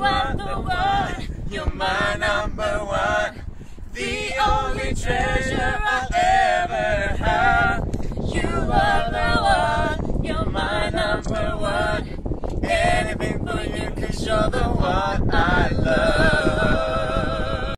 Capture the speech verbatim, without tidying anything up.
are the one, you're my number one, the only treasure I ever had. You are the one, you're my number one, anything for you 'cause you're the one I